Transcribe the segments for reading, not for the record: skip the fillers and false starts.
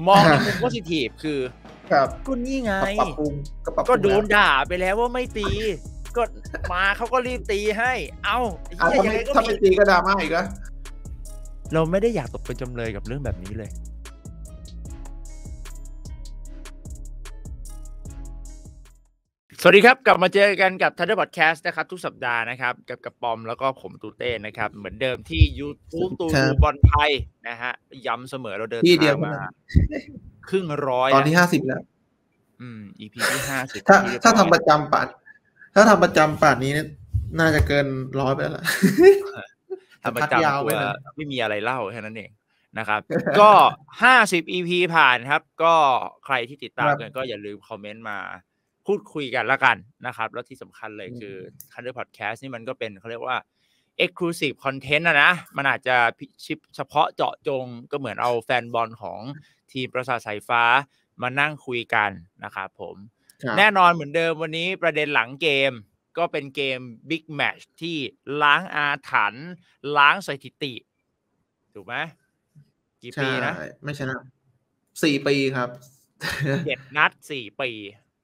มองในมุมโพสิทีฟคือก็นี่ไงก็โดนด่าไปแล้วว่าไม่ตีก็มาเขาก็รีบตีให้ถ้าไม่ตีก็ดราม่าอีกแล้วเราไม่ได้อยากตกเป็นจำเลยกับเรื่องแบบนี้เลยสวัสดีครับกลับมาเจอกันกับ Thunder Podcast นะครับทุกสัปดาห์นะครับกับปอมแล้วก็ผมตูเต้นะครับเหมือนเดิมที่ YouTube ตูบอลไทยนะฮะย้ำเสมอเราเดินทางมาครึ่งร้อยตอนที่50แล้ว EP ที่50 ถ้าทำประจำป่านนี้น่าจะเกิน100ไปแล้วล่ะทำประจำตัวไม่มีอะไรเล่าแค่นั้นเองนะครับก็50 EP ผ่านครับก็ใครที่ติดตามกันก็อย่าลืมคอมเมนต์มาพูดคุยกันละกันนะครับแล้วที่สำคัญเลยคือ Thunder Podcast นี่มันก็เป็นเขาเรียกว่า Exclusive Content นะมันอาจจะเฉพาะเจาะจงก็เหมือนเอาแฟนบอลของทีมประสาทสายฟ้ามานั่งคุยกันนะครับผมแน่นอนเหมือนเดิมวันนี้ประเด็นหลังเกมก็เป็นเกม Big Match ที่ล้างอาถรรพ์ล้างสถิติถูกไหมกี่ปีนะไม่ใช่นะ4 ปีครับ 7 นัด 4 ปี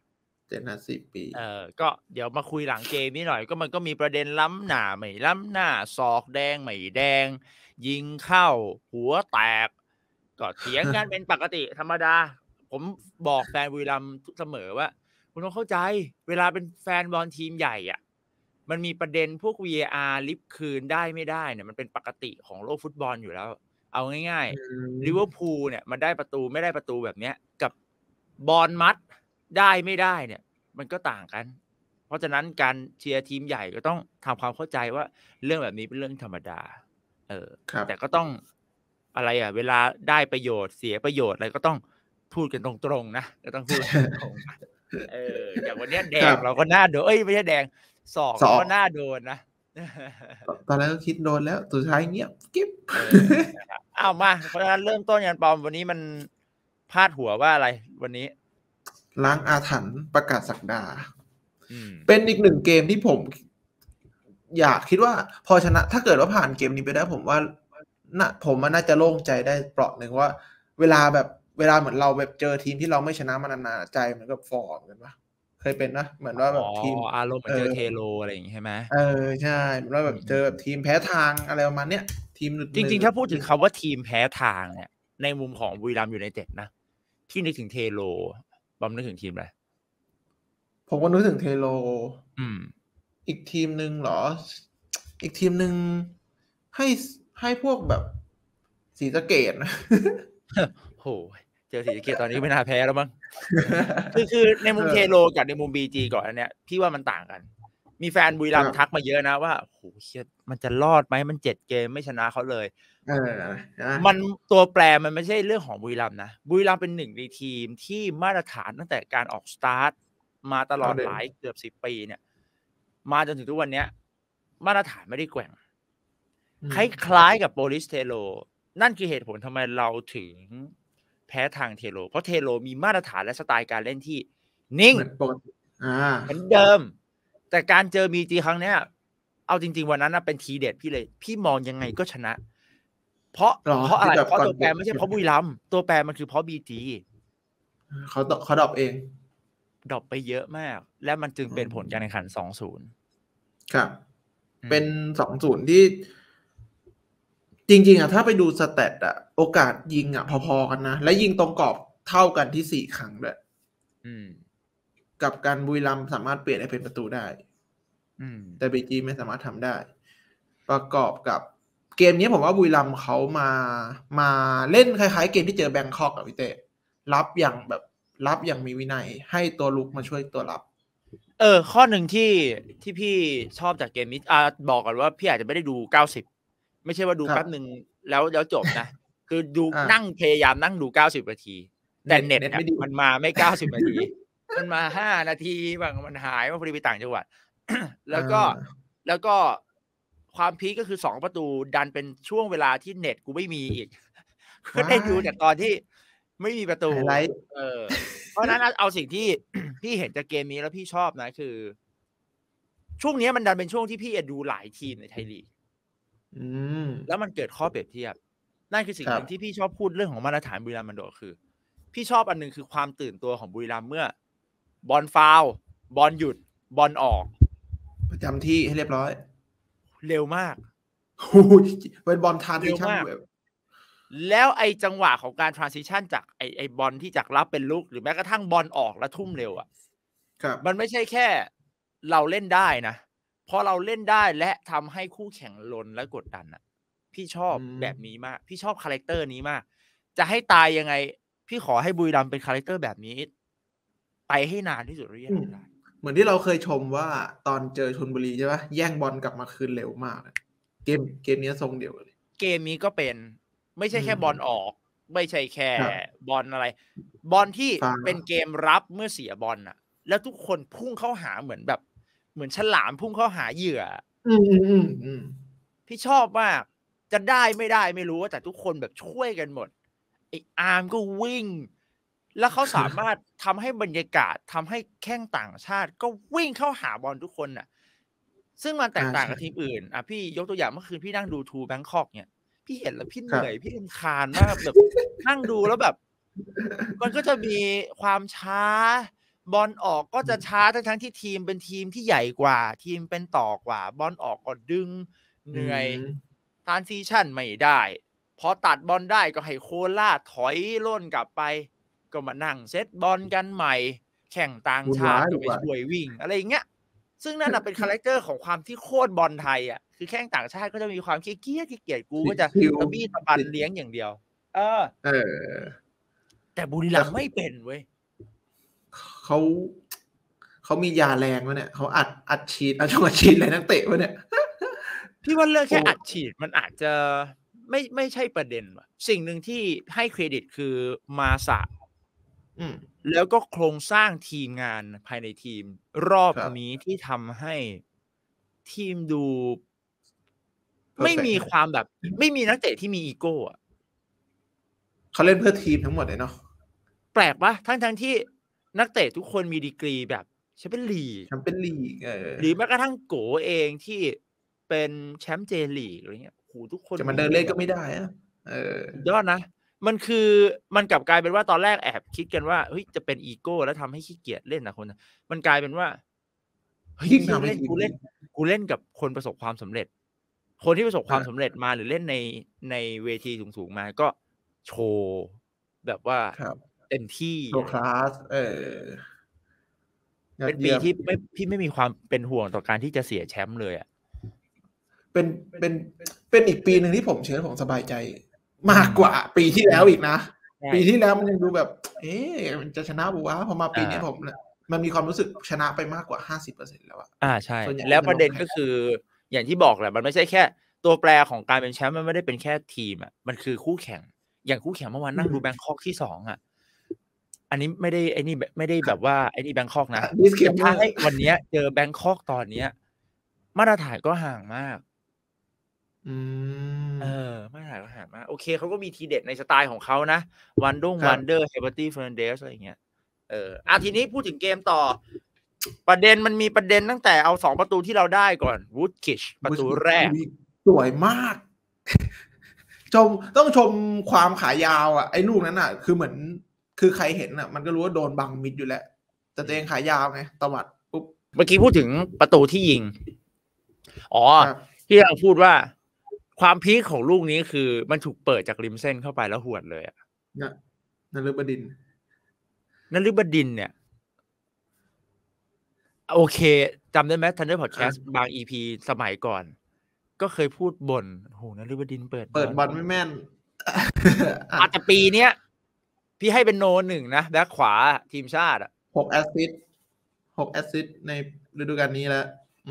7 นัด 4 ปีก็เดี๋ยวมาคุยหลังเกมนี้หน่อยก็มันก็มีประเด็นล้ำหน้าไม่ล้ำหน้าศอกแดงไม่แดงยิงเข้าหัวแตกก็เถียงกันเป็นปกติธรรมดาผมบอกแฟนบุรีรัมย์เสมอว่าคุณต้องเข้าใจเวลาเป็นแฟนบอลทีมใหญ่อ่ะมันมีประเด็นพวก VAR ลิฟต์คืนได้ไม่ได้เนี่ยมันเป็นปกติของโลกฟุตบอลอยู่แล้วเอาง่ายๆลิเวอร์พูลเนี่ยมันได้ประตูไม่ได้ประตูแบบเนี้ยกับบอลมัดได้ไม่ได้เนี่ยมันก็ต่างกันเพราะฉะนั้นการเชียร์ทีมใหญ่ก็ต้องทำความเข้าใจว่าเรื่องแบบนี้เป็นเรื่องธรรมดาแต่ก็ต้องอะไรอ่ะเวลาได้ประโยชน์เสียประโยชน์อะไรก็ต้องพูดกันตรงๆนะก็ต้องพูดตรงๆอย่างวันนี้แดงเราก็น่าโดนไม่ใช่แดงศอกก็น่าโดนนะตอนแรกก็คิดโดนแล้วสุดท้ายเงียบกิ๊บเอามาเพราะฉะนั้นเริ่มต้นกันปอมวันนี้มันพาดหัวว่าอะไรวันนี้ล้างอาถรรพ์ประกาศศักดาเป็นอีกหนึ่งเกมที่ผมอยากคิดว่าพอชนะถ้าเกิดว่าผ่านเกมนี้ไปได้ผมว่าผมน่าจะโล่งใจได้เปราะหนึ่งว่าเวลาเหมือนเราแบบเจอทีมที่เราไม่ชนะมานานๆใจมันก็ฟอร์มกันปะเคยเป็นนะเหมือนว่าแบบทีมอารมณ์เหมือนเจอเทโลอะไรอย่างงี้ใช่ไหมใช่เหมือนว่าแบบเจอแบบทีมแพ้ทางอะไรประมาณเนี้ยทีมจริงๆถ้าพูดถึงคำว่าทีมแพ้ทางเนี่ยในมุมของบุรีรัมย์ยูไนเต็ดนะพี่นึกถึงเทโลบอมนึกถึงทีมอะไรผมก็นึกถึงเทโลอีกทีมนึงเหรออีกทีมนึงให้พวกแบบศรีสะเกษนะโหเจอศรีสะเกษตอนนี้ไม่น่าแพ้แล้วมั้งคือในมุมเทโลกับในมุมบีจีก่อนอันเนี้ยพี่ว่ามันต่างกันมีแฟนบุรีรัมย์ทักมาเยอะนะว่าโหเชี่ยมันจะรอดไหมมัน7 เกมไม่ชนะเขาเลยมันตัวแปรมันไม่ใช่เรื่องของบุรีรัมย์นะบุรีรัมย์เป็นหนึ่งในทีมที่มาตรฐานตั้งแต่การออกสตาร์ทมาตลอดหลายเกือบ10 ปีเนี่ยมาจนถึงทุกวันนี้มาตรฐานไม่ได้แกว่งคล้ายๆกับโปลิสเทโลนั่นคือเหตุผลทำไมเราถึงแพ้ทางเทโลเพราะเทโลมีมาตรฐานและสไตล์การเล่นที่นิ่งเหมือนเดิมแต่การเจอบีจีครั้งเนี้ยเอาจริงๆวันนั้นเป็นทีเด็ดพี่เลยพี่มองยังไงก็ชนะเพราะอะไรเพราะตัวแปรไม่ใช่เพราะบุรีรัมย์ตัวแปรมันคือเพราะบีจีเขาดรอปเองดรอปไปเยอะมากและมันจึงเป็นผลการแข่งขัน 2-0 ครับเป็น 2-0 ที่จริงๆถ้าไปดูสแตทโอกาสยิงพอๆกันนะและยิงตรงกรอบเท่ากันที่4 ครั้งด้วยกับการบุรีรัมย์สามารถเปลี่ยนให้เป็นประตูได้แต่บีจีไม่สามารถทำได้ประกอบกับเกมนี้ผมว่าบุรีรัมย์เขามาเล่นคล้ายๆเกมที่เจอแบงคอกกับพี่เต้รับอย่างมีวินัยให้ตัวลุกมาช่วยตัวรับข้อหนึ่งที่พี่ชอบจากเกมนี้บอกก่อนว่าพี่อาจจะไม่ได้ดู90ไม่ใช่ว่าดูแป๊บนึงแล้วจบนะคือดูนั่งพยายามนั่งดู90 นาทีแต่เน็ตมันมาไม่90 นาทีมันมา5 นาทีบางมันหายมาพอดีไปต่างจังหวัดแล้วก็ความพีคก็คือ2 ประตูดันเป็นช่วงเวลาที่เน็ตกูไม่มีอีกก็ได้ดูแต่ตอนที่ไม่มีประตูเพราะนั้นเอาสิ่งที่พี่เห็นจากเกมนี้แล้วพี่ชอบนะคือช่วงนี้มันดันเป็นช่วงที่พี่ดูหลายทีมในไทยลีกแล้วมันเกิดข้อเปรียบเทียบนั่นคือสิ่งหนึ่งที่พี่ชอบพูดเรื่องของมาตรฐานบุรีรัมย์มันโดดคือพี่ชอบอันนึงคือความตื่นตัวของบุรีรัมย์เมื่อบอลฟาวล์บอลหยุดบอลออกประจำที่ให้เรียบร้อยเร็วมากเป็นบอลทรานซิชั่นแล้วไอ้จังหวะของการ transition จากไอ้บอลที่จากรับเป็นลุกหรือแม้กระทั่งบอลออกแล้วทุ่มเร็วอ่ะมันไม่ใช่แค่เราเล่นได้นะพอเราเล่นได้และทำให้คู่แข่งลนและกดดันอ่ะพี่ชอบแบบนี้มากพี่ชอบคาแรคเตอร์นี้มากจะให้ตายยังไงพี่ขอให้บุรีรัมย์เป็นคาแรคเตอร์แบบนี้ไปให้นานที่สุดที่จะทำได้เหมือนที่เราเคยชมว่าตอนเจอชลบุรีใช่ปะแย่งบอลกลับมาคืนเร็วมากเกมนี้ทรงเดียวเลยเกมนี้ก็เป็นไม่ใช่แค่บอลออกไม่ใช่แค่บอลอะไรบอลที่เป็นเกมรับเมื่อเสียบอลน่ะแล้วทุกคนพุ่งเข้าหาเหมือนแบบเหมือนฉลามพุ่งเข้าหาเหยื่อพี่ชอบมากจะได้ไม่ได้ไม่รู้แต่ทุกคนแบบช่วยกันหมดไอ้อาร์มก็วิ่งแล้วเขาสามารถทำให้บรรยากาศทำให้แข้งต่างชาติก็วิ่งเข้าหาบอลทุกคนน่ะซึ่งมันแตกต่างกับทีมอื่นพี่ยกตัวอย่างเมื่อคืนพี่นั่งดูทูแบงคอกเนี่ยพี่เห็นแล้วพี่เหนื่อยพี่รำคาญมากแบบนั่งดูแล้วแบบมันก็จะมีความช้าบอลออกก็จะช้าทั้งที่ทีมเป็นทีมที่ใหญ่กว่าทีมเป็นต่อกว่าบอลออกก็ดึงเหนื่อยทรานซิชั่นไม่ได้พอตัดบอลได้ก็ให้โคราชถอยล่นกลับไปก็มานั่งเซตบอลกันใหม่แข่งต่างชาติก็ไปช่วยวิ่งอะไรอย่างเงี้ยซึ่งนั่นเป็นคาแรคเตอร์ของความที่โคตรบอลไทยอ่ะคือแข่งต่างชาติก็จะมีความขี้เกียจกูก็จะตะบี้ตะบันเลี้ยงอย่างเดียวแต่บุรีรัมย์ไม่เป็นเว้ยเขามียาแรงวะเนี่ยเขาอัดฉีดช่องอัดฉีดอะไรนักเตะวะเนี่ยพี่ว่าเรื่องแค่อัดฉีดมันอาจจะไม่ใช่ประเด็นว่ะสิ่งหนึ่งที่ให้เครดิตคือมาสะแล้วก็โครงสร้างทีมงานภายในทีมรอบนี้ที่ทำให้ทีมดูไม่มีความแบบไม่มีนักเตะที่มีอีโก้อะเขาเล่นเพื่อทีมทั้งหมดเลยเนาะแปลกปะทั้งที่นักเตะทุกคนมีดีกรีแบบแชมเปี้ยนลีกหรือแม้กระทั่งโกเองที่เป็นแชมป์เจลีกอะไรเงี้ยโหทุกคนจะมันเดินเล่นก็ไม่ได้อะยอดนะมันกลับกลายเป็นว่าตอนแรกแอบคิดกันว่าเฮ้ยจะเป็นอีโก้แล้วทำให้ขี้เกียจเล่นนะคนมันกลายเป็นว่าเฮ้ยกูเล่นกับคนประสบความสำเร็จคนที่ประสบความสำเร็จมาหรือเล่นในเวทีสูงๆมาก็โชว์แบบว่าเต็มที่โชว์คลาสเป็นปีที่พี่ไม่มีความเป็นห่วงต่อการที่จะเสียแชมป์เลยอ่ะเป็นอีกปีหนึ่งที่ผมเชื่อผมสบายใจมากกว่าปีที่แล้วอีกนะปีที่แล้วมันยังดูแบบมันจะชนะบุวะพอมาปีนี้มันมีความรู้สึกชนะไปมากกว่า 50% แล้วอ่ะใช่แล้วประเด็นก็คืออย่างที่บอกแหละมันไม่ใช่แค่ตัวแปรของการเป็นแชมป์มันไม่ได้เป็นแค่ทีมอ่ะมันคือคู่แข่งอย่างคู่แข่งเมื่อวานนั่งดูแบงคอกที่2อ่ะอันนี้ไม่ได้ไม่ได้แบบว่าไอ้นี่แบงคอกนะถ้าให้วันนี้เจอแบงคอกตอนนี้มาตรฐานก็ห่างมากมาตรฐานก็ห่างมากโอเคเขาก็มีทีเด็ดในสไตล์ของเขานะวันเดอร์เฮเบอร์ตี้เฟอร์นันเดสอะไรอย่างเงี้ยทีนี้พูดถึงเกมต่อประเด็นมันมีประเด็นตั้งแต่เอา2ประตูที่เราได้ก่อนวูดคิชประตูแรกสวยมากต้องชมความขายาวอ่ะไอ้ลูกนั้นอ่ะคือเหมือนคือใครเห็นอ่ะมันก็รู้ว่าโดนบังมิดอยู่แล้วแต่ตัวเองขายาวไงตวัดปุ๊บเมื่อกี้พูดถึงประตูที่ยิงที่เราพูดว่าความพีคของลูกนี้คือมันถูกเปิดจากริมเส้นเข้าไปแล้วหวดเลยอ่ะนฤบดินเนี่ยโอเคจำได้ไหมทันเดอร์พอดแคสต์บาง EP สมัยก่อนก็เคยพูดบ่นโหนฤบดินเปิดบอลไม่แม่นแต่ปีเนี้ยพี่ให้เป็นโน1นะแบ็คขวาทีมชาติ 6 แอสซิสต์ในฤดูกาลนี้แล้ว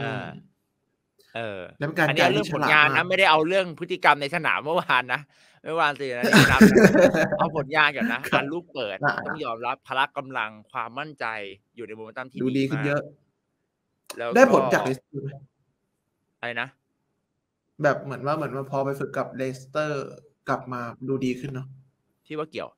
แล้วอันนี้เรื่องผลงานนะไม่ได้เอาเรื่องพฤติกรรมในสนามเมื่อวานนะสินะนับเอาผลงานก่อนนะการลูกเปิดต้องยอมรับพละกำลังความมั่นใจอยู่ในโมเมนตัมที่ดีขึ้นเยอะได้ผลจากเลสเตอร์ไหมอะไรนะแบบเหมือนว่าพอไปฝึกกับเลสเตอร์กลับมาดูดีขึ้นเนาะที่ว่าเกี่ยว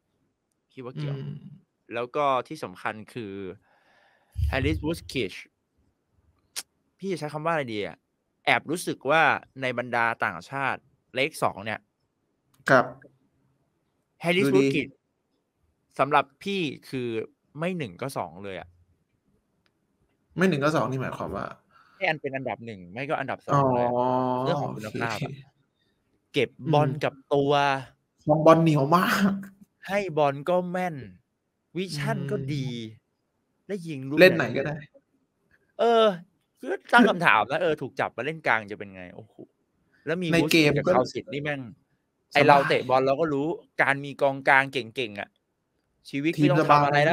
แล้วก็ที่สำคัญคือแฮร์ริส วูดคิชพี่จะใช้คำว่าอะไรดีอ่ะแอบรู้สึกว่าในบรรดาต่างชาติเลข2เนี่ยครับแฮร์ริส วูดคิชสำหรับพี่คือไม่1ก็2เลยอ่ะไม่1ก็2นี่หมายความว่าให้อันเป็นอันดับ1ไม่ก็อันดับอ๋อ 2เลยอะเรื่องของคุณภาพอะเก็บบอลกับตัวครองบอลเหนียวมากให้บอลก็แม่นวิชั่นก็ดี และยิงลูกเล่นไหนก็ได้คือตั้งคำถามนะถูกจับมาเล่นกลางจะเป็นไงโอ้โหแล้วมีในวูดเกซิมนกับก็คาวสิตนี่แม่งสไอเราบายเตะบอลเราก็รู้การมีกองกลางเก่งๆอ่ะ ชีวิตทีไม่มต้อสงบาทำอะไรยแล้ว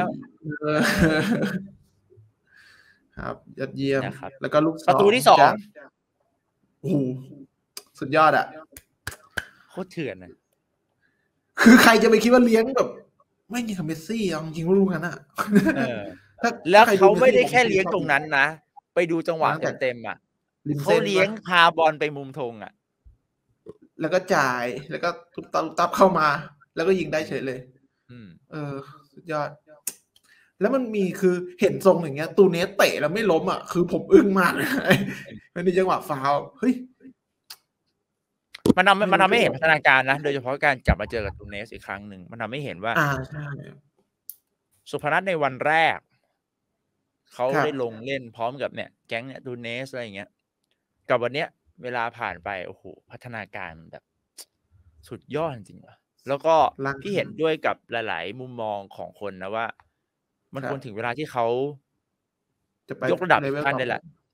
ครับยอดเยี่ยมนะครับแล้วก็ลูกประตูที่จาก 2 โอ้โหสุดยอดอ่ะโคตรเถื่อนนะคือใครจะไปคิดว่าเลี้ยงแบบ ไม่ยิงกับเมสซี่เอาจริงๆว่ารู้กันอ่ะแล้วถ้ใครเขาไม่ได้มสซี่แค่เลี้ยงตรงนั้นนะ ไปดูจังหวะตั้งแต่เต็มๆอ่ะริมเขาเส้นเลี้ยงปะพาบอลไปมุมธงอ่ะแล้วก็จ่ายแล้วก็ตุ๊บตับเข้ามา แล้วก็ยิงได้เฉยเลย สุดยอด แล้วมันมีคือเห็นทรงอย่างเงี้ย ตูเนสเตะแล้วไม่ล้มอ่ะคือผมอึ้งมากเลยมันมีจังหวะฟาวล์เฮ้ยมันทำให้เห็นพัฒนาการนะ โดยเฉพาะการกลับมาเจอกับตูเนสอีกครั้งหนึ่งมันทำให้เห็นว่าใช่สุพนัทในวันแรกเขาครับได้ลงเล่นพร้อมกับเนี่ยแก๊งเนี่ยตูเนสอะไรอย่างเงี้ยกับวันเนี้ยเวลาผ่านไปโอ้โหพัฒนาการแบบสุดยอดจริงๆว่ะแล้วก็พี่เห็นด้วยกับหลายๆมุมมองของคนนะว่า มันควรถึงเวลาที่เขาจะไปยกระดับเลเวลขั้นต่อได้แหละ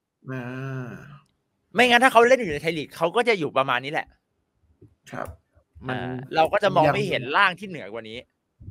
ไม่งั้นถ้าเขาเล่นอยู่ในไทยลีกเขาก็จะอยู่ประมาณนี้แหละครับ มันเราก็จะมองยังไม่เห็นร่างที่เหนือกว่านี้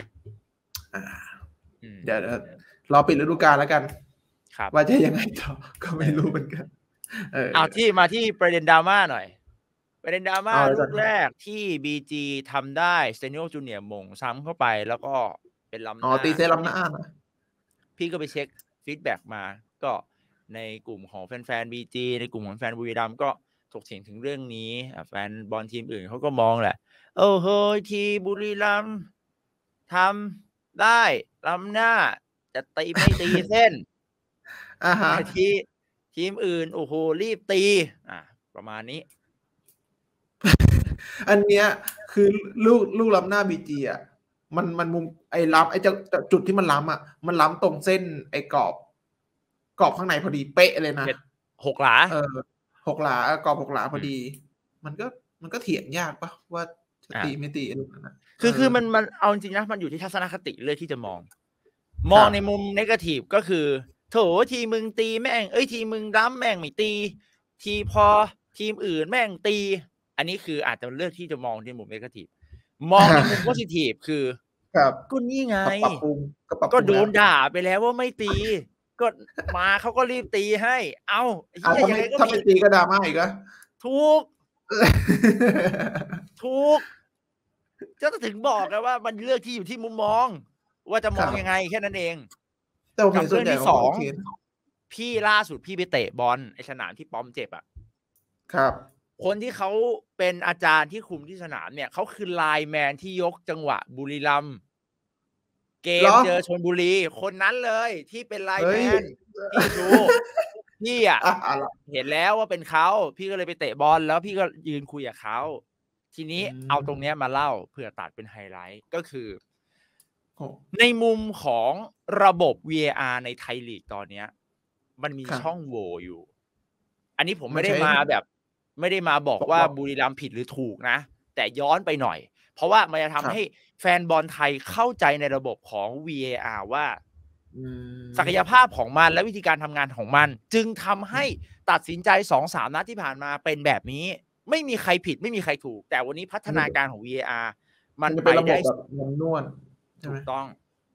เดี๋ยวรอปิดฤดูกาลแล้วกันครับว่าจะยังไงต่อก็ไม่รู้เหมือนกันเอาที่มาที่ประเด็นดราม่าหน่อย ประเด็นดราม่าเอาเลยลูกแรกที่ BG ทำได้เซนิโอจูเนียร์มงซ้ำเข้าไปแล้วก็เป็นล้ำหน้าตีเซล้ำหน้านะพี่ก็ไปเช็คฟีดแบ็กมาก็ในกลุ่มของแฟนๆ BG ในกลุ่มของแฟนบุรีรัมย์ก็ถกเถียงถึงเรื่องนี้แฟนบอลทีมอื่นเขาก็มองแหละเฮ้ยทีบุรีรัมย์ทำได้ล้ำหน้าจะตีไม่ตีเส้นแต่ทีมอื่นโอ้โหรีบตีประมาณนี้อันเนี้ยคือลูกล้ำหน้าบีจีอ่ะมันมุมไอ้ล้ำไอ้จุดที่มันล้ำอ่ะมันล้ำตรงเส้นไอ้กรอบข้างในพอดีเป๊ะเลยนะ 6 หลา 6 หลากรอบ6 หลาพอดี มันก็เถียงยากปะว่าจะตีไม่ตีอะไรนั่นนะคือมันเอาจริงนะมันอยู่ที่ทัศนคติเลยที่จะมองในมุมเนกาทีฟก็คือโถทีมึงตีแม่งทีมึงล้ำแม่งไม่ตีพอทีมอื่นแม่งตีอันนี้คืออาจจะเลือกที่จะมองในมุมเนกาทีฟมองในมุมโพสิทีฟคือก็นี่ไงก็โดนด่าไปแล้วว่าไม่ตีก็มาเขาก็รีบตีให้ถ้าไม่ตีก็ดราม่าอีกอะถูกจะถึงบอกกันว่ามันเลือกที่อยู่ที่มุมมองว่าจะมองยังไงแค่นั้นเองกับเรื่องที่2พี่ล่าสุดพี่ไปเตะบอลไอ้สนามที่ป้อมเจ็บอ่ะครับคนที่เขาเป็นอาจารย์ที่คุมที่สนามเนี่ยเขาคือไลน์แมนที่ยกจังหวะบุรีรัมย์เกมเจอชลบุรีคนนั้นเลยที่เป็นไลน์แมนพี่ดูพี่เห็นแล้วว่าเป็นเขาพี่ก็เลยไปเตะบอลแล้วพี่ก็ยืนคุยกับเขาทีนี้เอาตรงนี้มาเล่าเพื่อตัดเป็นไฮไลท์ก็คือในมุมของระบบ VAR ในไทยลีกตอนนี้มันมีช่องโหว่อยู่อันนี้ผมไม่ได้มาบอกว่าบุรีรัมย์ผิดหรือถูกนะแต่ย้อนไปหน่อยเพราะว่ามันจะทำให้แฟนบอลไทยเข้าใจในระบบของ VAR ว่าศักยภาพของมันและวิธีการทำงานของมันจึงทำให้ตัดสินใจ 2-3 นัดที่ผ่านมาเป็นแบบนี้ไม่มีใครผิดไม่มีใครถูกแต่วันนี้พัฒนาการของ VAR มันไปได้นวลถูกต้อง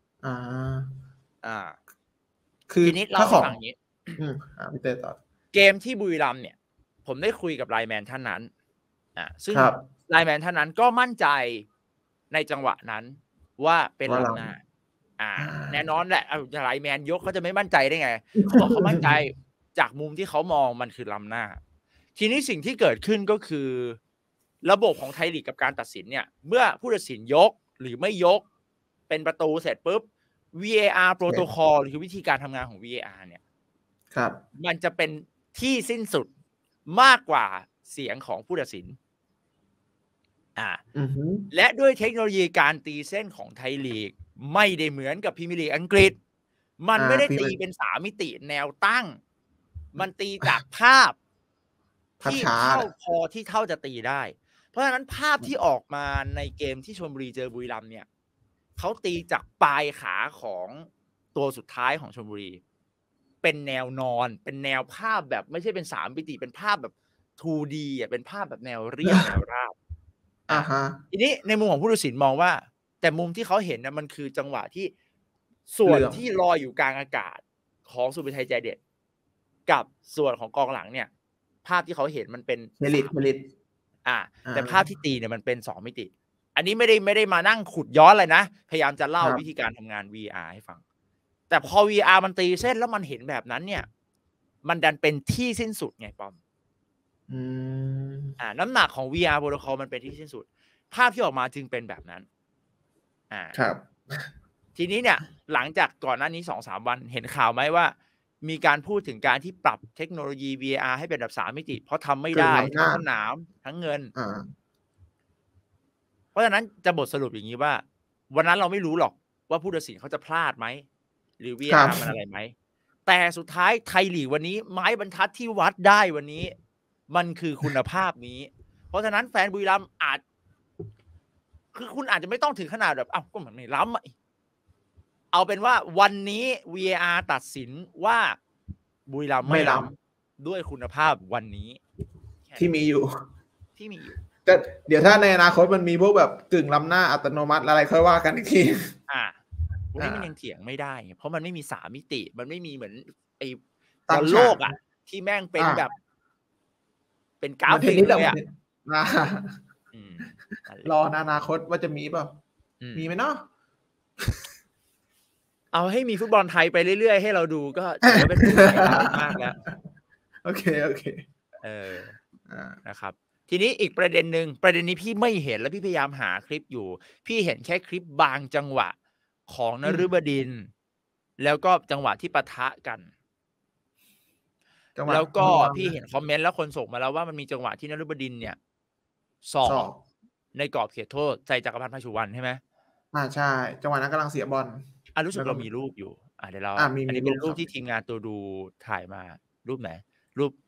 คือทีนี้เราฟังอย่างนี้พี่เต้ต่อเกมที่บุรีรัมย์เนี่ยผมได้คุยกับไลน์แมนท่านนั้นซึ่งไลน์แมนท่านนั้นก็มั่นใจในจังหวะนั้นว่าเป็นล้ำหน้าแน่นอนแหละไลน์แมนยกเขาจะไม่มั่นใจได้ไงบอกเขามั่นใจจากมุมที่เขามองมันคือล้ำหน้าทีนี้สิ่งที่เกิดขึ้นก็คือระบบของไทยลีกกับการตัดสินเนี่ยเมื่อผู้ตัดสินยกหรือไม่ยกเป็นประตูเสร็จปุ๊บ VAR โปรโตคอลหรือวิธีการทำงานของ VAR เนี่ยมันจะเป็นที่สิ้นสุดมากกว่าเสียงของผู้ตัดสินและด้วยเทคโนโลยีการตีเส้นของไทยลีกไม่ได้เหมือนกับพรีเมียร์ลีกอังกฤษมันไม่ได้ตีเป็น3 มิติแนวตั้งมันตีจากภาพที่เท่าพอที่เท่าจะตีได้เพราะฉะนั้นภาพที่ออกมาในเกมที่ชลบุรีเจอบุรีรัมย์เนี่ยเขาตีจากปลายขาของตัวสุดท้ายของชลบุรีเป็นแนวนอนเป็นแนวภาพแบบไม่ใช่เป็น3 มิติเป็นภาพแบบ 2D อ่ะเป็นภาพแบบแนวเรียบแนวราบทีนี้ในมุมของผู้ตัดสินมองว่าแต่มุมที่เขาเห็นนะมันคือจังหวะที่ส่วนที่ลอยอยู่กลางอากาศของสุภชัยใจเด็ดกับส่วนของกองหลังเนี่ยภาพที่เขาเห็นมันเป็นเมลิดแต่ภาพที่ตีเนี่ยมันเป็น2 มิติอันนี้ไม่ได้มานั่งขุดย้อนเลยนะพยายามจะเล่าวิธีการทำงาน VR ให้ฟังแต่พอ VR มันตีเส้นแล้วมันเห็นแบบนั้นเนี่ยมันดันเป็นที่สิ้นสุดไงป้อมน้ำหนักของ VR protocol มันเป็นที่สิ้นสุดภาพที่ออกมาจึงเป็นแบบนั้นครับทีนี้เนี่ยหลังจากก่อนหน้านี้ 2-3 วันเห็นข่าวไหมว่ามีการพูดถึงการที่ปรับเทคโนโลยี VR ให้เป็นแบบ3 มิติเพราะทำไม่ได้ทั้งสนามทั้งเงินเพราะฉะนั้นจะบทสรุปอย่างนี้ว่าวันนั้นเราไม่รู้หรอกว่าผู้ตัดสินเขาจะพลาดไหมหรือ VR มันอะไรไหมแต่สุดท้ายไทยลีกวันนี้ไม้บรรทัดที่วัดได้วันนี้มันคือคุณภาพนี้เพราะฉะนั้นแฟนบุรีรัมย์คือคุณอาจจะไม่ต้องถึงขนาดแบบก็เหมือนไม่ล้ำเอาเป็นว่าวันนี้ VAR ตัดสินว่าบุรีรัมย์ไม่ล้ำด้วยคุณภาพวันนี้ที่มีอยู่แต่เดี๋ยวถ้าในอนาคตมันมีพวกแบบกึ่งล้ำหน้าอัตโนมัติอะไรค่อยว่ากันอีกทีวันนี้มันยังเถียงไม่ได้เพราะมันไม่มี3 มิติมันไม่มีเหมือนไอ้บอลโลกที่แม่งเป็นแบบเป็นกราฟิกเลยรออนาคตว่าจะมีเปล่ามีไหมเนาะเอาให้มีฟุตบอลไทยไปเรื่อยๆให้เราดูก็ถือว่าเป็นสิ่งที่ดีมากแล้วโอเคนะครับทีนี้อีกประเด็นนี้พี่ไม่เห็นแล้วพี่พยายามหาคลิปอยู่พี่เห็นแค่คลิปบางจังหวะของนฤบดินทร์แล้วก็จังหวะที่ปะทะกันแล้วก็พี่เห็นคอมเมนต์แล้วคนส่งมาแล้วว่ามันมีจังหวะที่นฤบดินทร์เนี่ยสอกในกรอบเขตโทษใส่จักรพันธ์ ไพศาลใช่ไหมใช่จังหวะนั้นกำลังเสียบอลรู้สึกเรามีรูปอยู่เดี๋ยวเราอันนี้เป็นรูปที่ทีมงานตัวดูถ่ายมารูปไหนรูป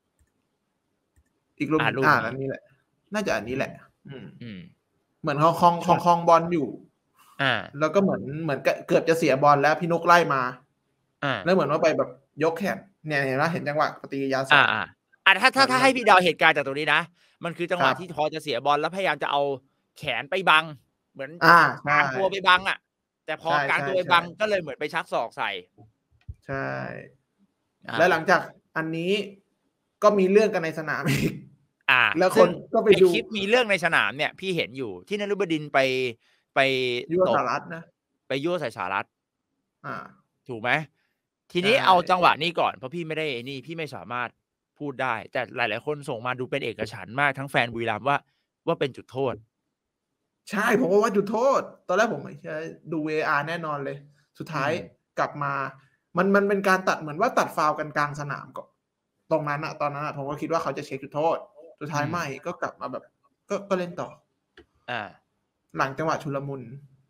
อีกรูปอันนี้แหละน่าจะอันนี้แหละเหมือนเขาคลองบอลอยู่แล้วก็เหมือนเกือบจะเสียบอลแล้วพี่นกไล่มาแล้วเหมือนว่าไปแบบยกแขนเนี่ยเห็นไหมเห็นจังหวะปฏิกิริยาถ้าให้พี่ดาวเหตุการณ์จากตรงนี้นะมันคือจังหวะที่พอจะเสียบอลแล้วพยายามจะเอาแขนไปบังเหมือนกางตัวไปบังแต่พอกางตัวไปบังก็เลยเหมือนไปชักศอกใส่ใช่และหลังจากอันนี้ก็มีเรื่องกันในสนามอีกแล้วคนก็ไปดูคลิปมีเรื่องในสนามเนี่ยพี่เห็นอยู่ที่นฤบดินทร์ไปยั่วสหรัฐนะไปยั่วใส่สหรัฐถูกไหมทีนี้เอาจังหวะนี้ก่อนเพราะพี่ไม่ได้พี่ไม่สามารถพูดได้แต่หลายๆคนส่งมาดูเป็นเอกฉันท์มากทั้งแฟนบุรีรัมย์ว่าเป็นจุดโทษใช่ผมว่าจุดโทษตอนแรกผมไม่ใช่ดู VAR แน่นอนเลยสุดท้ายกลับมามันเป็นการตัดเหมือนว่าตัดฟาวล์กันกลางสนามก่อนตรงนั้นตอนนั้นผมก็คิดว่าเขาจะเช็คจุดโทษสุดท้ายไม่ก็กลับมาแบบก็เล่นต่อหลังจังหวะชุลมุน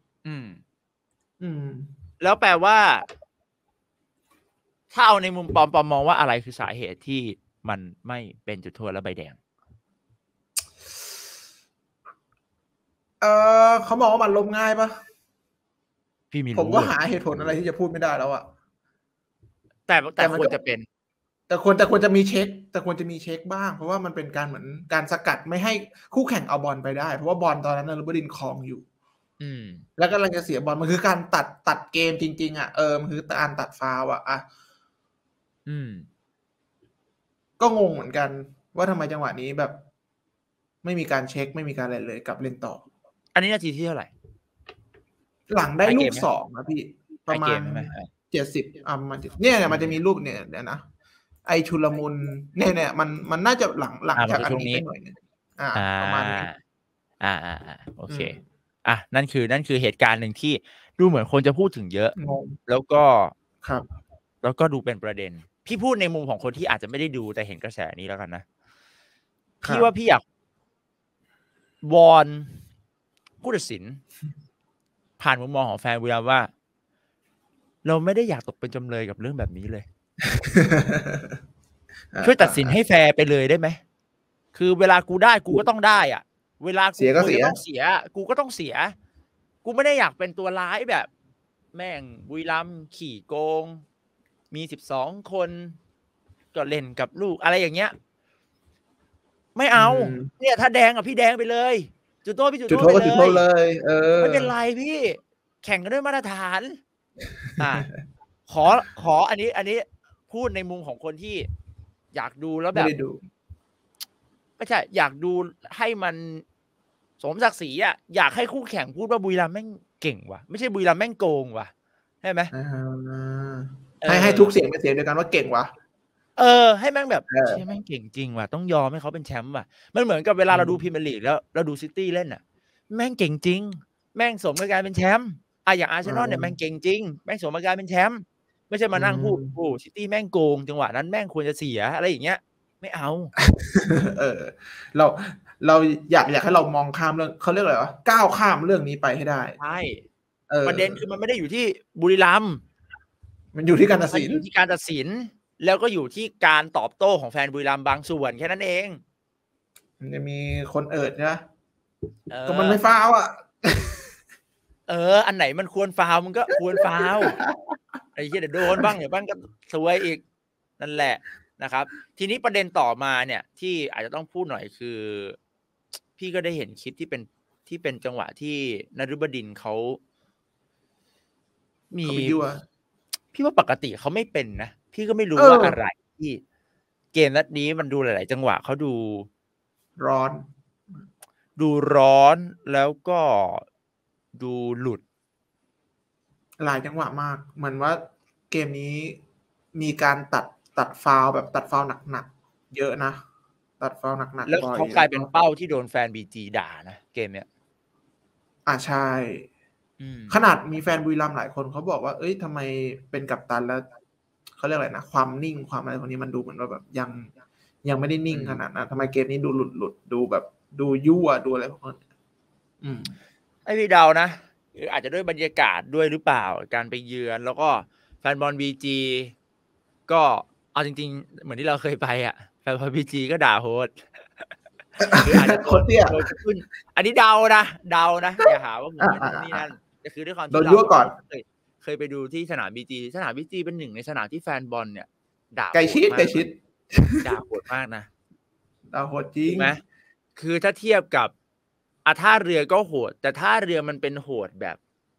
แล้วแปลว่าถ้าเอาในมุมปอมมองว่าอะไรคือสาเหตุที่มันไม่เป็นจุดโทษและใบแดงเขามองว่ามันล้มง่ายปะพี่มีผมก็หาเหตุผลอะไรที่จะพูดไม่ได้แล้วแต่ควรจะเป็นแต่ควรจะมีเช็คแต่ควรจะมีเช็คบ้างเพราะว่ามันเป็นการเหมือนการสกัดไม่ให้คู่แข่งเอาบอลไปได้เพราะว่าบอลตอนนั้นนฤบดินทร์ครองอยู่แล้วกำลังจะเสียบอลมันคือการตัดเกมจริงๆมันคือการตัดฟาวล์ก็งงเหมือนกันว่าทำไมจังหวะนี้แบบไม่มีการเช็คไม่มีการอะไรเลยกลับเล่นต่ออันนี้นาทีที่เท่าไหร่หลังได้ลูก2นะพี่ประมาณ70มันเนี่ยมันจะมีรูปเนี่ยนะไอชุลมุนเนี่ยมันน่าจะหลังจากอันนี้ไปหน่อยนึงประมาณนี้โอเคนั่นคือเหตุการณ์หนึ่งที่ดูเหมือนคนจะพูดถึงเยอะแล้วก็ครับแล้วก็ดูเป็นประเด็นพี่พูดในมุมของคนที่อาจจะไม่ได้ดูแต่เห็นกระแสนี้แล้วกันนะพี่ว่าพี่อยากวอนผู้ตัดสินผ่านมุมมองของแฟนบุรีรัมย์ว่าเราไม่ได้อยากตกเป็นจำเลยกับเรื่องแบบนี้เลยช่วยตัดสินให้แฟร์ไปเลยได้ไหมคือเวลากูได้กูก็ต้องได้อ่ะเวลากูต้องเสียกูก็ต้องเสียกูไม่ได้อยากเป็นตัวร้ายแบบแม่งบุรีรัมย์ขี่โกงมี12 คนก็เล่นกับลูกอะไรอย่างเงี้ยไม่เอาเนี่ยถ้าแดงอ่ะพี่แดงไปเลยจุดโทษพี่จุดโทษไปเลยไม่เป็นไรพี่แข่งกันด้วยมาตรฐานขออันนี้พูดในมุมของคนที่อยากดูแล้วแบบไม่ใช่อยากดูให้มันสมศักดิ์ศรีอ่ะอยากให้คู่แข่งพูดว่าบุรีรัมย์แม่งเก่งว่ะไม่ใช่บุรีรัมย์แม่งโกงว่ะใช่ไหมให้ทุกเสียงเป็นเสียงเดียวกันว่าเก่งว่ะให้แม่งแบบใช่แม่งเก่งจริงว่ะต้องยอมให้เขาเป็นแชมป์ว่ะมันเหมือนกับเวลาเราดูพรีเมียร์ลีกแล้วเราดูซิตี้เล่นอ่ะแม่งเก่งจริงแม่งสมกับการเป็นแชมป์อย่างอาร์เซนอลเนี่ยแม่งเก่งจริงแม่งสมกับการเป็นแชมป์ไม่ใช่มานั่งพูดโอ้ซิตี้แม่งโกงจังหวะนั้นแม่งควรจะเสียอะไรอย่างเงี้ยไม่เอาเราอยากให้เรามองข้ามเรื่องเขาเรียกอะไรวะก้าวข้ามเรื่องนี้ไปให้ได้ใช่ประเด็นคือมันไม่ได้อยู่ที่บุรีรัมย์มันอยู่ที่การตัดสินอยู่ที่การตัดสินแล้วก็อยู่ที่การตอบโต้ของแฟนบุรีรัมย์บางส่วนแค่นั้นเองมันจะมีคนนะก็มันไม่ฟาวอ่ะอันไหนมันควรฟาวมันก็ควรฟาวไอ้เหี้ยเดี๋ยวโดนบ้างเดี๋ยวบ้างก็ซวยอีกนั่นแหละนะครับทีนี้ประเด็นต่อมาเนี่ยที่อาจจะต้องพูดหน่อยคือพี่ก็ได้เห็นคลิปที่เป็นจังหวะที่นฤบดิน์เขามีพี่ว่าปกติเขาไม่เป็นนะพี่ก็ไม่รู้ว่าอะไรที่เกมนัดนี้มันดูหลายๆจังหวะเขาดูร้อนแล้วก็ดูหลุดหลายจังหวะมากเหมือนว่าเกมนี้มีการตัดฟาวแบบตัดฟาวหนักๆเยอะนะตัดฟาวหนักๆแล้วเขากลายเป็นเป้าที่โดนแฟนบีจีด่านะเกมเนี้ยใช่ขนาดมีแฟนบุรีรัมย์หลายคนเขาบอกว่าเอ้ยทำไมเป็นกัปตันแล้วเขาเรียกอะไรนะความนิ่งความอะไรพวกนี้มันดูเหมือนว่าแบบยังไม่ได้นิ่งขนาดนั้นทำไมเกมนี้ดูหลุดดูแบบดูยั่วดูอะไรพวกนั้นให้พี่เดานะอาจจะด้วยบรรยากาศด้วยหรือเปล่าการไปเยือนแล้วก็แฟนบอลบีจีก็เอาจริงๆเหมือนที่เราเคยไปอ่ะแฟนบอลบีจีก็ด่าโฮสหรืออาจจะโดนขึ้นอันนี้เดานะอย่าหาว่าผมนี่นั่นแต่คือด้วยความที่เราเคยไปดูที่สนามบีจีเป็นหนึ่งในสนามที่แฟนบอลเนี่ยด่าไกลชิดด่าโหดมากนะด่าโหดจริงไหมคือถ้าเทียบกับท่าเรือก็โหดแต่ท่าเรือมันเป็นโหดแบบ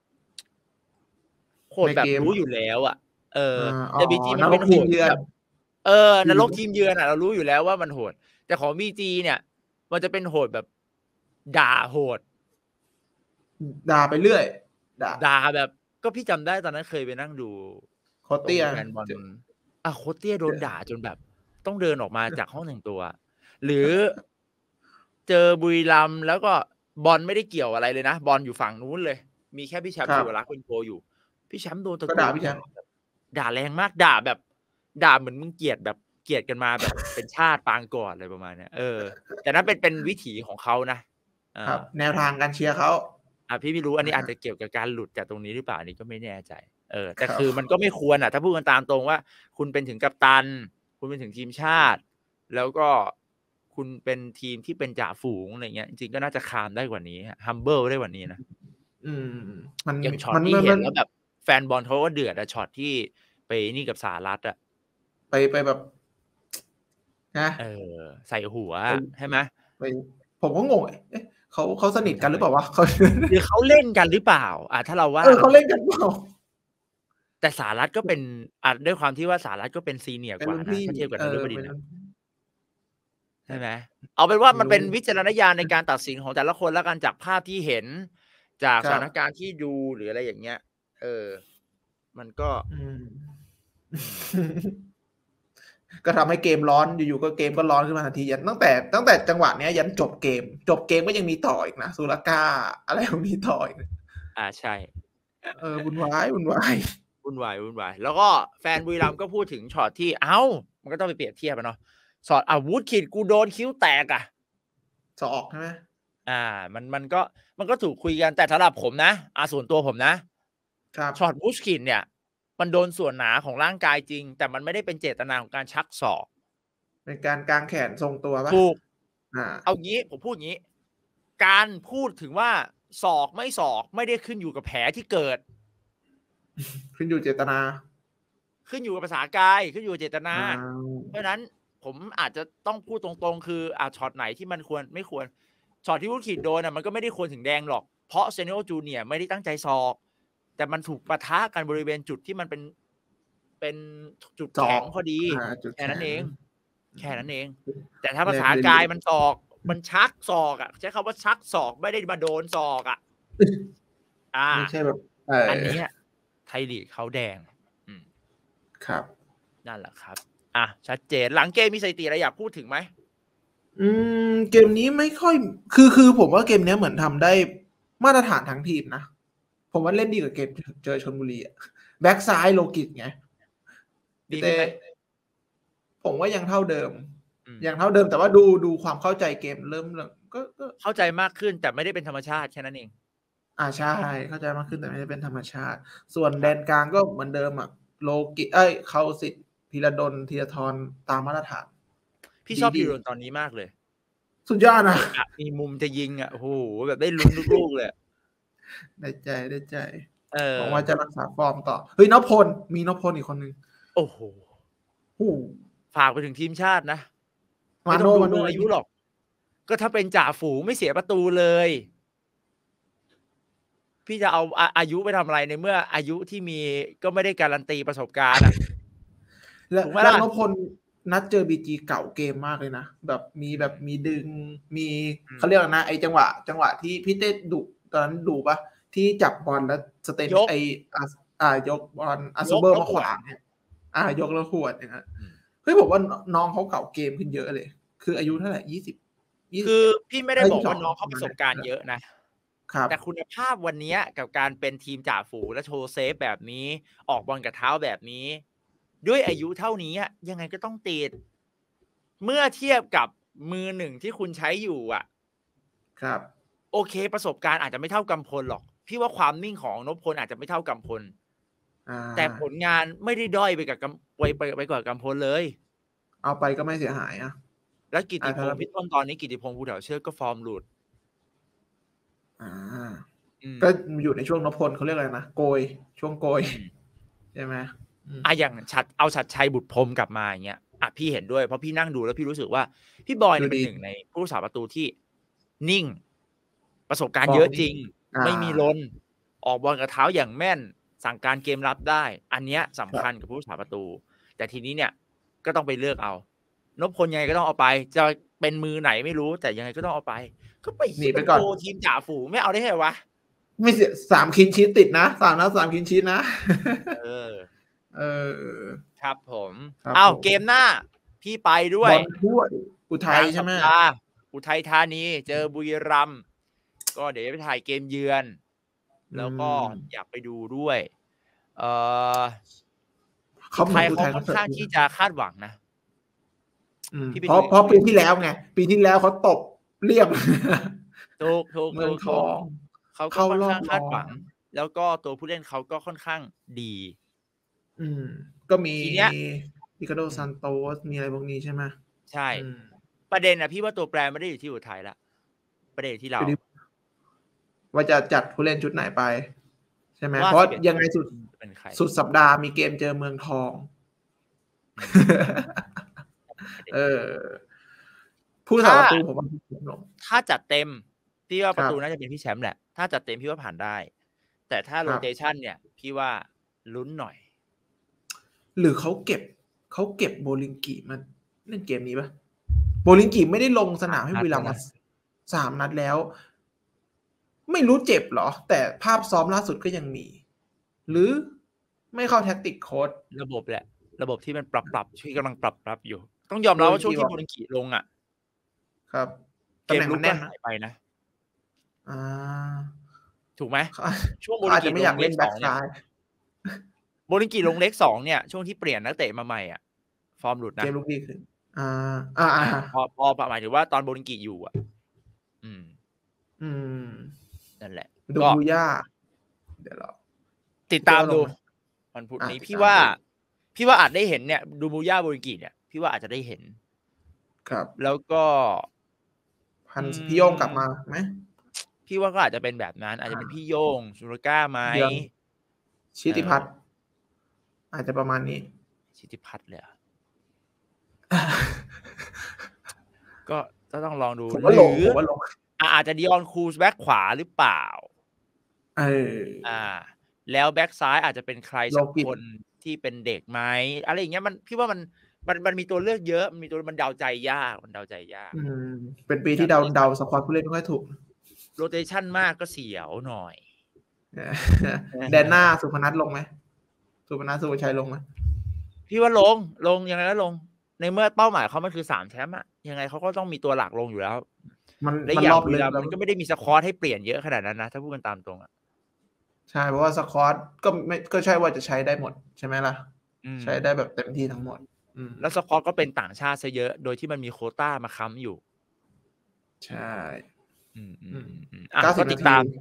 รู้อยู่แล้วอ่ะแต่บีจีมันเป็นโหดแบบนรกทีมเยือนอ่ะเรารู้อยู่แล้วว่ามันโหดแต่ของบีจีเนี่ยมันจะเป็นโหดแบบด่าโหดด่าไปเรื่อยด่าแบบก็พี่จำได้ตอนนั้นเคยไปนั่งดูโคเตี้ยแฟนบอลโคเตี้ยโดนด่าจนแบบต้องเดินออกมาจากห้องแต่งตัวหรือเจอบุรีรัมย์แล้วก็บอลไม่ได้เกี่ยวอะไรเลยนะบอลอยู่ฝั่งนู้นเลยมีแค่พี่แชมป์ศิวรักษ์เป็นโกอยู่พี่แชมป์โดนตะโกนด่าแรงมากด่าเหมือนมึงเกลียดกันมาแบบเป็นชาติปางก่อนอะไรประมาณเนี้ยแต่นั้นเป็นวิถีของเขานะครับแนวทางการเชียร์เขาพี่ไม่รู้อันนี้อาจจะเกี่ยวกับการหลุดจากตรงนี้หรือเปล่าอันนี้ก็ไม่แน่ใจแต่คือมันก็ไม่ควรถ้าพูดกันตามตรงว่าคุณเป็นถึงกัปตันคุณเป็นถึงทีมชาติแล้วก็คุณเป็นทีมที่เป็นจ่าฝูงอะไรเงี้ยจริงๆก็น่าจะคามได้กว่านี้humble ได้กว่านี้นะอย่างช็อตที่เห็นแล้วแบบแฟนบอลเขาก็เดือดช็อตที่ไปนี่กับสหรัฐไปแบบนะใส่หัวใช่ไหมผมก็งงเขาสนิทกันหรือเปล่าวะหรือเขาเล่นกันหรือเปล่าถ้าเราว่าเขาเล่นกันเปล่าแต่สหรัฐก็เป็นด้วยความที่ว่าสหรัฐก็เป็นซีเนียร์กว่านะถ้าเทียบกับนฤบดินทร์ใช่ไหมเอาเป็นว่ามันเป็นวิจารณญาณในการตัดสินของแต่ละคนแล้วกันจากภาพที่เห็นจากสถานการณ์ที่ดูหรืออะไรอย่างเงี้ยมันก็ทำให้เกมร้อนอยู่ๆก็เกมก็ร้อนขึ้นมาทันทียันตั้งแต่จังหวะเนี้ยยันจบเกมก็ยังมีต่ออีกนะซูราก้าอะไรมันมีต่ออีกใช่วุ่นวายแล้วก็แฟนบุรีรัมย์ก็พูดถึงช็อตที่มันก็ต้องไปเปรียบเทียบเนาะช็อตวุฒิขิดกูโดนคิ้วแตกศอกใช่ไหมมันก็ถูกคุยกันแต่สำหรับผมนะส่วนตัวผมนะครับช็อตบูชคินเนี่ยมันโดนส่วนหนาของร่างกายจริงแต่มันไม่ได้เป็นเจตนาของการชักศอกเป็นการกางแขนทรงตัวป่ะถูกอ่าเอางี้ผมพูดงี้การพูดถึงว่าศอกไม่ศอกไม่ได้ขึ้นอยู่กับแผลที่เกิดขึ้นอยู่เจตนาขึ้นอยู่กับภาษากายขึ้นอยู่กับเจตนาเพราะฉะนั้นผมอาจจะต้องพูดตรงๆคือช็อตไหนที่มันควรไม่ควรช็อตที่วูดขีดโดนมันก็ไม่ได้ควรถึงแดงหรอกเพราะเซเนโอจูเนียร์ไม่ได้ตั้งใจศอกแต่มันถูกปะทะกันบริเวณจุดที่มันเป็นจุดแข็งพอดีแค่นั้นเองแต่ถ้าภาษากายมันศอกมันชักศอกใช้คำว่าชักศอกไม่ได้มาโดนศอกไม่ใช่แบบอันนี้ไทยลีกเขาแดงครับนั่นแหละครับชัดเจนหลังเกมมีสถิติอะไรอยากพูดถึงไหมเกมนี้ไม่ค่อยคือผมว่าเกมนี้เหมือนทำได้มาตรฐานทั้งทีมนะผมว่าเล่นดีกว่าเกมเจอชลบุรีแบ็กซ้ายโลกิตไงดีไหมผมว่ายังเท่าเดิมแต่ว่าดูความเข้าใจเกมเริ่มก็เข้าใจมากขึ้นแต่ไม่ได้เป็นธรรมชาติแค่นั้นเองใช่เข้าใจมากขึ้นแต่ไม่ได้เป็นธรรมชาติส่วนแดนกลางก็เหมือนเดิมโลกิเขาสิทธิ์พีระดลธีรทรตามมาตรฐานพี่ชอบพีระดลตอนนี้มากเลยสุดยอดนะมีมุมจะยิงโอ้โหแบบได้ลุ้นลูกๆเลยได้ใจหวังว่าจะรักษาฟอร์มต่อเฮ้ยนพพลมีนพพลอีกคนนึงโอ้โหฝากไปถึงทีมชาตินะไม่ต้องดูอายุหรอกก็ถ้าเป็นจ่าฝูงไม่เสียประตูเลยพี่จะเอาอายุไปทำอะไรในเมื่ออายุที่มีก็ไม่ได้การันตีประสบการณ์แล้วนพพลนัดเจอบีจีเก่าเกมมากเลยนะแบบมีดึงมีเขาเรียกนะไอ้จังหวะที่พี่เต้ดุตอนนั้นดูปะที่จับบอลแล้วสเตนไอยกบอลซูเปอร์มาขวางยกแล้วขวดอย่างเงี้ยเฮ้ยบอกว่าน้องเขาเก่าเกมขึ้นเยอะเลยคืออายุเท่าไหร่20 คือพี่ไม่ได้บอกว่าน้องเขาประสบการณ์เยอะนะแต่คุณภาพวันนี้กับการเป็นทีมจ่าฝูงและโชว์เซฟแบบนี้ออกบอลกับเท้าแบบนี้ด้วยอายุเท่านี้ยังไงก็ต้องติดเมื่อเทียบกับมือหนึ่งที่คุณใช้อยู่ครับโอเคประสบการณ์อาจจะไม่เท่ากำพลหรอกพี่ว่าความนิ่งของนพพลอาจจะไม่เท่ากำพลแต่ผลงานไม่ได้ด้อยไปกับไปกว่ากำพลเลยเอาไปก็ไม่เสียหายแล้วกิติพงศ์พี่ต้นตอนนี้กิติพงศ์ภูแถวเชือกก็ฟอร์มหลุดก็อยู่ในช่วงนพพลเขาเรียกอะไรนะโกยช่วงโกยใช่ไหมอย่างเอาชัดชัยบุตรพรมกลับมาอย่างเงี้ยพี่เห็นด้วยเพราะพี่นั่งดูแล้วพี่รู้สึกว่าพี่บอยเป็นหนึ่งในผู้รักษาประตูที่นิ่งประสบการณ์เยอะจริงไม่มีลนออกบอลกับเท้าอย่างแม่นสั่งการเกมรับได้อันเนี้ยสำคัญกับผู้รักษาประตูแต่ทีนี้เนี่ยก็ต้องไปเลือกเอานพพลยังไงก็ต้องเอาไปจะเป็นมือไหนไม่รู้แต่ยังไงก็ต้องเอาไปก็ไปหนีไปก่อนทีมจ่าฝูงไม่เอาได้ไงวะไม่เสีย3คินชีทติดนะ3คินชีทนะครับผมเกมหน้าพี่ไปด้วยบอลถ้วยอุทัยใช่ไหมอุทัยธานีเจอบุรีรัมย์ก็เดี๋ยวไปถ่ายเกมเยือนแล้วก็อยากไปดูด้วยเขาค่อนข้างที่จะคาดหวังนะเพราะปีที่แล้วไงปีที่แล้วเขาตบเรียบถูกเมืองทองเขาก็ค่อนข้างคาดหวังแล้วก็ตัวผู้เล่นเขาก็ค่อนข้างดีก็มีริคาร์โดซานโตสมีอะไรพวกนี้ใช่ไหมใช่ประเด็นพี่ว่าตัวแปรไม่ได้อยู่ที่อุทัยละประเด็นที่เราว่าจะจัดผู้เล่นชุดไหนไปใช่ไหมเพราะยังไงสุดสัปดาห์มีเกมเจอเมืองทองผู้สาประตูผมว่าถ้าจัดเต็มพี่ว่าประตูน่าจะเป็นพี่แชมป์แหละถ้าจัดเต็มพี่ว่าผ่านได้แต่ถ้าโรเตชันเนี่ยพี่ว่าลุ้นหน่อยหรือเขาเก็บโบลิงกิมาเล่นเกมนี้ป่ะโบลิงกิไม่ได้ลงสนามให้บุรีรัมย์มา3 นัดแล้วไม่รู้เจ็บเหรอแต่ภาพซ้อมล่าสุดก็ยังมีหรือไม่เข้าแท็กติกโค้ดระบบที่มันปรับที่กำลังปรับอยู่ต้องยอมรับว่าช่วงที่โบลิงกิลงครับเกมลุกก็หายไปนะถูกไหมช่วงโบลิงกิไม่อยากเล่นแบ็คซ้ายโบลิงกิลงเล็ก2เนี่ยช่วงที่เปลี่ยนนักเตะมาใหม่ฟอร์มหลุดนะเกมลุกดีขึ้นพอหมายถึงว่าตอนโบลิงกิอยู่อืมนั่นแหละดูก็บูย่าเดี๋ยวเราติดตามดูลงไหมวันพุธนี้ติดพี่ตามว่าดูพี่ว่าอาจได้เห็นเนี่ย ดูบูย่าบุริกิเนี่ย พี่ว่าอาจจะได้เห็นครับแล้วก็พี่โย่งกลับมาไหมพี่ว่าก็อาจจะเป็นแบบนั้น อาจจะเป็นพี่โย่งสุรก้าไหมเดือนชิติพัฒน์อาจจะประมาณนี้ชิติพัฒน์เลยเหรอ ก็ต้องลองดูผมว่าลงหรือผมว่าลงอาจจะดิออนคูสแบ็คขวาหรือเปล่า แล้วแบ็คซ้ายอาจจะเป็นใครสักโลกิคนที่เป็นเด็กไหมอะไรอย่างเงี้ยพี่ว่ามันมีตัวเลือกเยอะมันมีตัวมันเดาใจยากเป็นปีที่เดาสควอตผู้เล่นไม่ค่อยถูกโรเตชันมากก็เสียวหน่อยแดนหน้าสุพนัทลงไหมสุพนัทสุภชัยลงไหมพี่ว่าลงยังไงก็ลงในเมื่อเป้าหมายเขามันคือ3 แชมป์อะยังไงเขาก็ต้องมีตัวหลักลงอยู่แล้วมันรรออบบ เวลึกลาแล้วมันก็ไม่ได้มีสควอตให้เปลี่ยนเยอะขนาดนั้นนะถ้าพูดกันตามตรงอะใช่เพราะว่าสควอตก็ใช่ว่าจะใช้ได้หมดใช่ไหมล่ะใช้ได้แบบเต็มที่ทั้งหมดแล้วสควอตก็เป็นต่างชาติซะเยอะโดยที่มันมีโควต้ามาค้ำอยู่ใช่ก็ติดตาม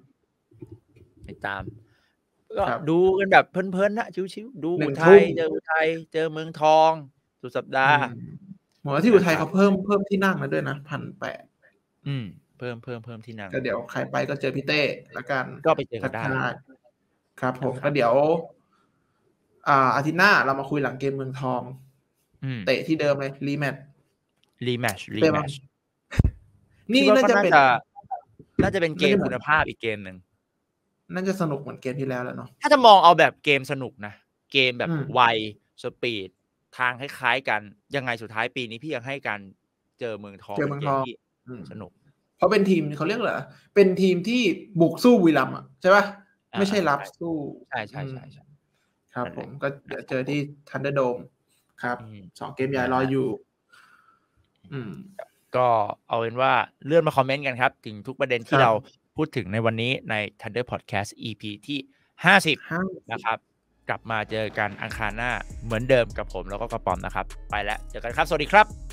ก็ดูกันแบบเพลินๆนะชิวๆดูอุทัยเจออุทัยเจอเมืองทองสุดสัปดาห์หมอที่อุทัยเขาเพิ่มที่นั่งมาด้วยนะ1,800 เพิ่มที่นั่งก็เดี๋ยวใครไปก็เจอพี่เต้ละกันก็ไปเจอกันได้ครับผมก็เดี๋ยวอาทิตย์หน้าเรามาคุยหลังเกมเมืองทองเตะที่เดิมเลยรีแมตช์นี่น่าจะเป็นเกมคุณภาพอีกเกมหนึ่งน่าจะสนุกเหมือนเกมที่แล้วแหละเนาะถ้าจะมองเอาแบบเกมสนุกนะเกมแบบไวสปีดทางคล้ายๆกันยังไงสุดท้ายปีนี้พี่ยังให้การเจอเมืองทองเป็นเกมที่สนุกเพราะเป็นทีมเขาเรียกเหรอเป็นทีมที่บุกสู้บุรีรัมย์อ่ะใช่ป่ะไม่ใช่รับสู้ใช่ครับผมก็เดี๋ยวเจอที่ทันเดอร์โดมครับ2 เกมใหญ่รออยู่ก็เอาเป็นว่าเลื่อนมาคอมเมนต์กันครับถึงทุกประเด็นที่เราพูดถึงในวันนี้ใน Thunder Podcast EP ที่50นะครับกลับมาเจอกันอังคารหน้าเหมือนเดิมกับผมแล้วก็กระป๋อมนะครับไปแล้วเจอกันครับสวัสดีครับ